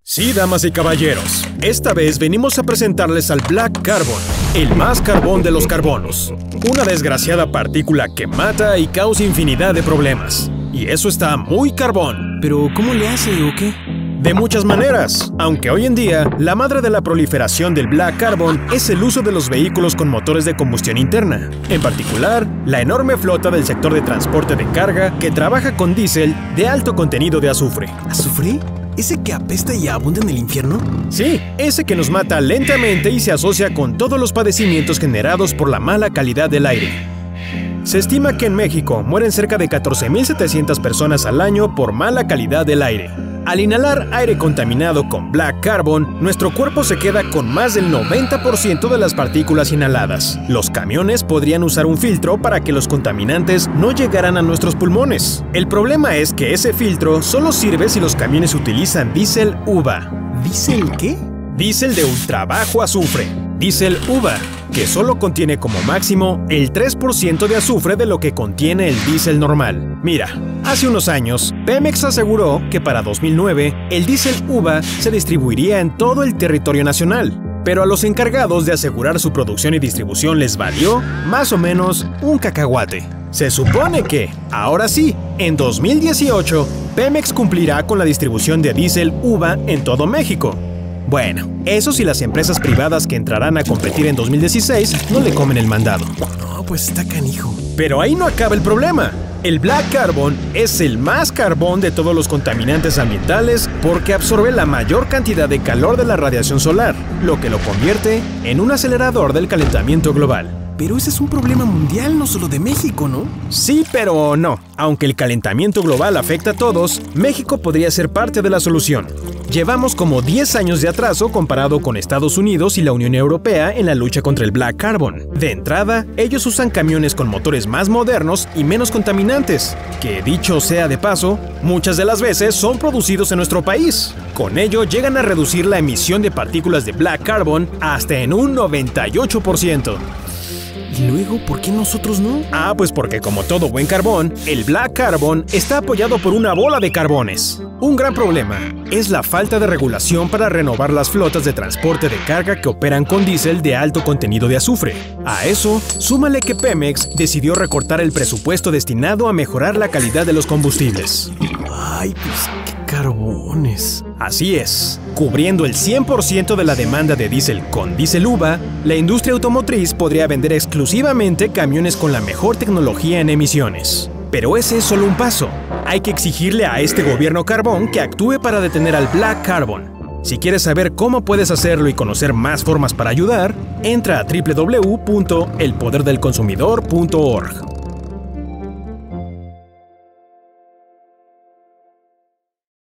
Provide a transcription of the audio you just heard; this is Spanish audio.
Sí, damas y caballeros, esta vez venimos a presentarles al Black Carbon, el más carbón de los carbonos. Una desgraciada partícula que mata y causa infinidad de problemas. Y eso está muy carbón. ¿Pero cómo le hace o qué? De muchas maneras, aunque hoy en día la madre de la proliferación del Black Carbon es el uso de los vehículos con motores de combustión interna. En particular, la enorme flota del sector de transporte de carga que trabaja con diésel de alto contenido de azufre. ¿Azufre? ¿Ese que apesta y abunda en el infierno? Sí, ese que nos mata lentamente y se asocia con todos los padecimientos generados por la mala calidad del aire. Se estima que en México mueren cerca de 14.700 personas al año por mala calidad del aire. Al inhalar aire contaminado con Black Carbon, nuestro cuerpo se queda con más del 90% de las partículas inhaladas. Los camiones podrían usar un filtro para que los contaminantes no llegaran a nuestros pulmones. El problema es que ese filtro solo sirve si los camiones utilizan diésel UVA. ¿Diésel qué? Diésel de ultra bajo azufre. Diésel UVA, que solo contiene como máximo el 3% de azufre de lo que contiene el diésel normal. Mira, hace unos años, Pemex aseguró que para 2009 el diésel UVA se distribuiría en todo el territorio nacional. Pero a los encargados de asegurar su producción y distribución les valió, más o menos, un cacahuate. Se supone que, ahora sí, en 2018, Pemex cumplirá con la distribución de diésel UVA en todo México. Bueno, eso si las empresas privadas que entrarán a competir en 2016 no le comen el mandado. No, pues está canijo. Pero ahí no acaba el problema. El Black Carbon es el más carbón de todos los contaminantes ambientales porque absorbe la mayor cantidad de calor de la radiación solar, lo que lo convierte en un acelerador del calentamiento global. Pero ese es un problema mundial, no solo de México, ¿no? Sí, pero no. Aunque el calentamiento global afecta a todos, México podría ser parte de la solución. Llevamos como 10 años de atraso comparado con Estados Unidos y la Unión Europea en la lucha contra el Black Carbon. De entrada, ellos usan camiones con motores más modernos y menos contaminantes, que dicho sea de paso, muchas de las veces son producidos en nuestro país. Con ello llegan a reducir la emisión de partículas de Black Carbon hasta en un 98%. ¿Y luego por qué nosotros no? Ah, pues porque como todo buen carbón, el Black Carbon está apoyado por una bola de carbones. Un gran problema es la falta de regulación para renovar las flotas de transporte de carga que operan con diésel de alto contenido de azufre. A eso, súmale que Pemex decidió recortar el presupuesto destinado a mejorar la calidad de los combustibles. Ay, pues qué carbones. Así es. Cubriendo el 100% de la demanda de diésel con diésel UVA, la industria automotriz podría vender exclusivamente camiones con la mejor tecnología en emisiones. Pero ese es solo un paso. Hay que exigirle a este gobierno carbón que actúe para detener al Black Carbon. Si quieres saber cómo puedes hacerlo y conocer más formas para ayudar, entra a www.elpoderdelconsumidor.org.